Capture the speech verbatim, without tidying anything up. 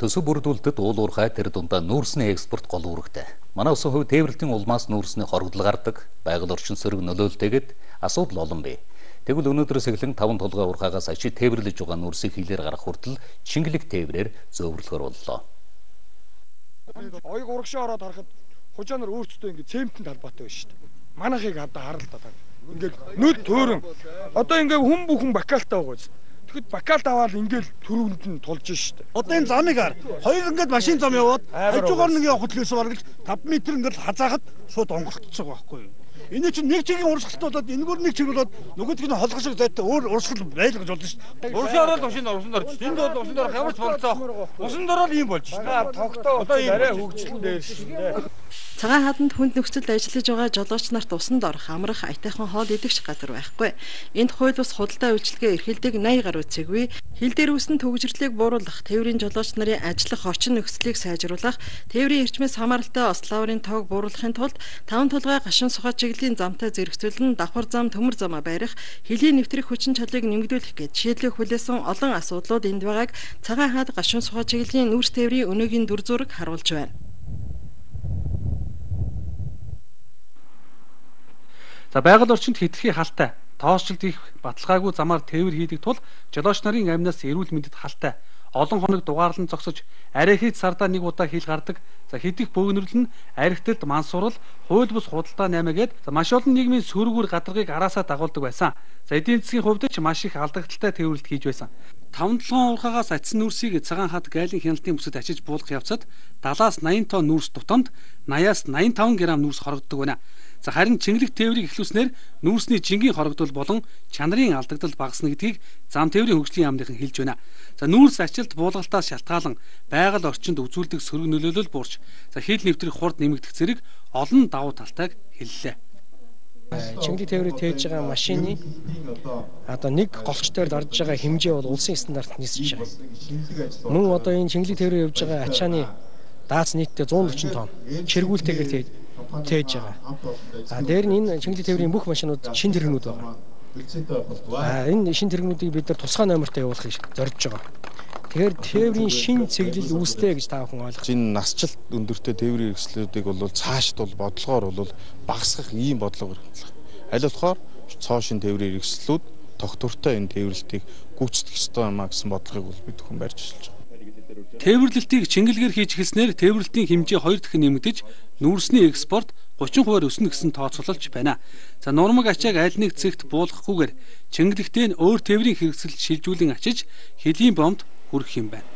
Төсөв бүрдүүлэлтэд уул уурхай тэр дундаа нүүрсний экспорт гол үүрэгтэй. Манай усын хувь тээвэрлтийн улмаас нүүрсний хоригдол гардаг, байгаль орчин сөрөг нөлөөлтэйгэд асуудал олон бий. Тэгвэл өнөөдрөөс эхлэн таван толгой уурхайгаас ажид тээвэрлэж байгаа нүүрсийг хилээр гарах хүртэл чингэлэг тээврээр зөөвөрлөхөр боллоо. Оёг урагшаа ороод харахад хужаанаар өөрсдөө ингэ цементэн талбайтай байна шүү дээ. Манайхыг одоо харалтаа. Ингээд нүд төөрөн. Одоо ингээ хүн бүхэн бакалтай байгаа шүү дээ. Тэгэхэд бакалт аваад ингээл төрөнд нь тулж шүү дээ. Одоо энэ замыг хар. Хоёр ингээд машин зам яваад хажуугаар нэг явах төлөөс бараг таван метр ингээд хазаахад шууд онгортцоо байхгүй юу? Энэ чинь нэг чигийн урсгалт болоод энэгээр нэг чиг болоод нөгөөдг нь холго шиг зайтай өөр урсгал байлгаж болно шүү дээ. Уршаа ороод машин усан дорч. Энд бол усан дорох ямар ч болцоо. Усан дорол ийм болж шүү дээ. Тогтоо одоо арай хөгжлөн дээр шүү дээ. Цагаан хаданд хүнд нөхцөлд ажиллаж байгаа жолооч нарт усанд орох, амрах, аятайхан хоол идэгч газар байхгүй. Энд хууль бус худалдаа үйлчилгээ эрхэлдэг восемь гаруй цэгвээ, хил дээр үүсэн төгжрлийг бууруулах, тээврийн жолооч нарын ажиллах орчин нөхцөлийг сайжруулах, тээврийн эрчмээс хамааралтай ослааврын тоог бууруулахын тулд таван толгой гашуун сухай чиглэлийн замтай зэрэгцүүлэн давхар зам, төмөр замаа барих, хилийн нэвтрэх хүчин чадлыг нэмэгдүүлэх гэж шийдлийг хүлээсэн олон асуудлууд энд байгааг цагаан хад гашуун сухай чиглэлийн нүүрс тээврийн өнөөгийн дүр зураг харуулж байна. За байгаль орчинд хэтэрхий халтай, тоосчлт их баталгаагүй замаар тээвэр хийдэг тул жолооч нарын амнаас эрүүл мэндэд халтай. Олон хоног дугаарлан зогсож, арай хэд сардаа нэг удаа хил гардаг. За хидих бөөгнөрлөл нь архитект мансуурал, хууль бус худалдаа наймаа гээд маш олон нийгмийн сөргүүр гадаргыг араасаа дагуулдаг байсан. За эдийн засгийн хувьд ч маш их алдагдaltaй тээвэрлэлт хийж байсан. таван толгойн уурхайгаас ачсан нүүрсийг цагаан хад гайлын хяналтын бүсэд ачиж буулгах явцад далаас найман тонн нүүрс тутамд наяас найман таван грамм нүүрс хорогддог байна. За харин чингэлэг тээврийг эхлүүлснээр нүүрсний жингийн хорогдол болон чанарын алдагдал багасна гэдгийг зам тээврийн хөгжлийн яамныхан хэлж байна. За нүүрс ачилт буулгалтаас шалтгаалan байгаль орчинд үзүүлдэг сөрөг нөлөөлөл буурч за хил нэвтрэх хурд нэмэгдэх зэрэг олон давуу талтайг хэллээ. Чингэлэг тээврийг тээж байгаа машины одоо нэг голч дээр дарж байгаа хэмжээ бол улсын стандарт нисэж байгаа. Мөн одоо энэ чингэлэг тээврээр явж байгаа ачааны даац нийтдээ зуун орчим тонн чиргүүлтэйгээр тээж тээж байгаа. А дээр нь энэ чингэлэг тээврийн бүх машинууд шин тэрэгнүүд байгаа. А энэ шин тэрэгнүүдийг бид нар тусгай номертой явуулахыг зорж байгаа. Тэгэхээр тээврийн шин цэглэл үүстэй гэж та бүхэн ойлгох. Энэ насжилт өндөртэй тээврийн хэрэгслүүдийг бол цаашд бол бодлогоор бол багасгах ийм бодлого хэрэглэх. Аль болохоор цоо шин тээврийн хэрэгслүүд тогтвортой энэ тээвэрлэлтийг гүйцэтгэх ёстой юмаа гэсэн бодлогыг бол бид бүхэн барьж ажиллаж байгаа. Тээвэрлэлтийг чингэлгээр хийж эхэлснээр тээвэрлэлтийн хэмжээ хоёр дахин нэмэгдэж, нүүрсний экспорт гучин хувиар өснө гэсэн тооцоололж байна. За нурмаг ачааг аль нэг цэгт буулгахгүйгээр чингэлэгтээ нь өөр тээврийн хэрэгсэл шилжүүлэн ачиж, хилийн бомд хүрэх юм байна.